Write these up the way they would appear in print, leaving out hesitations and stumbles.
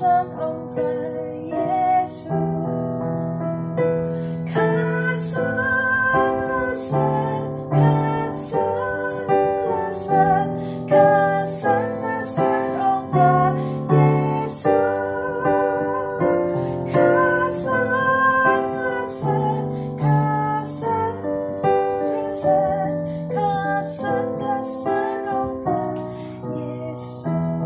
รรองค์พระเยซูข้าสรรเสริญข้าสรรเสริญข้าสรรเสริญองค์พระเยซูข้าสรรเสริญข้าสรรเสริญข้าสรรเสริญองค์พระเยซู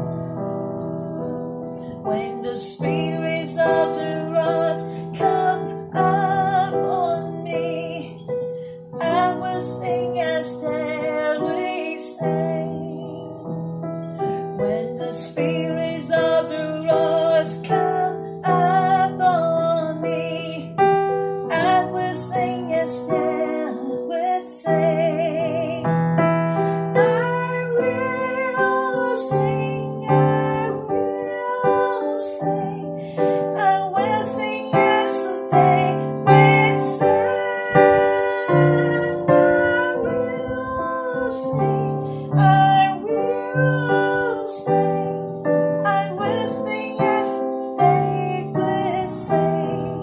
When the spirits of the rose comes up on me, I will sing as they will sing. When the spirits of the rose come up on me, I will sing as they will sing. I will sing, I will sing, I will sing as they will sing. I will sing, I will sing, I will sing as they will sing.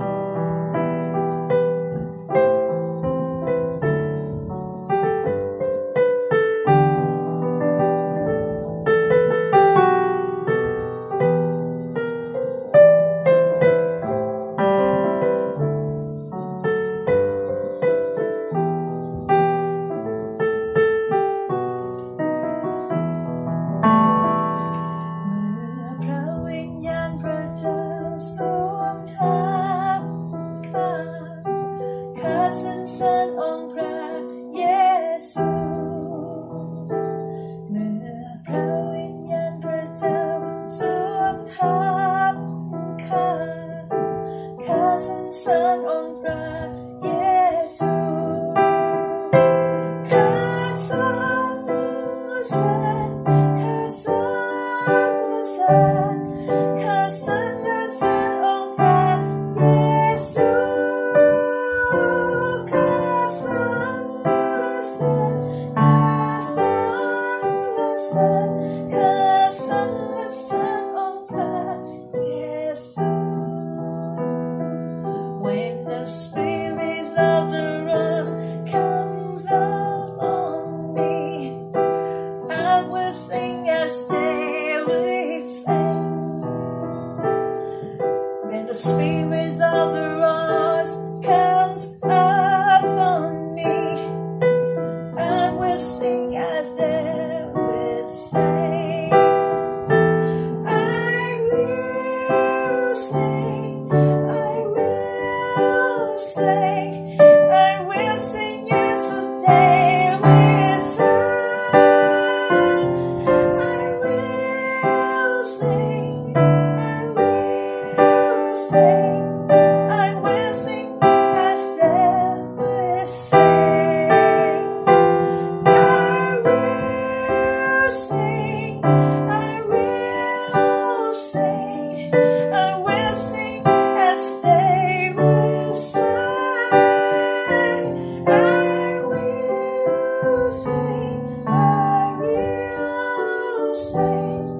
เมื่อพระวิญญาณพระเจ้าสวมทับข้าข้าสรรเสริญองค์พระเยซูเมื่อพระวิญญาณพระเจ้าสวมทับข้าข้าสรรเสริญองค์พระเยซูข้าสรรเสริญข้าสรรเสริญข้าสรรเสริญองค์พระเยซูข้าสรรเสริญข้าสรรเสริญข้าสรรเสริญองค์พระเยซู When the spirits of the rose comes up on me, I will sing as they will sing. When the spirits of the rose comes up on me, I will sing as they will sing. I will sing, I will sing, I will sing as they will sing. I will sing, I will sing, I will sing as they will sing. I will sing, I will sing, I will sing as they will sing. I will sing, I will sing,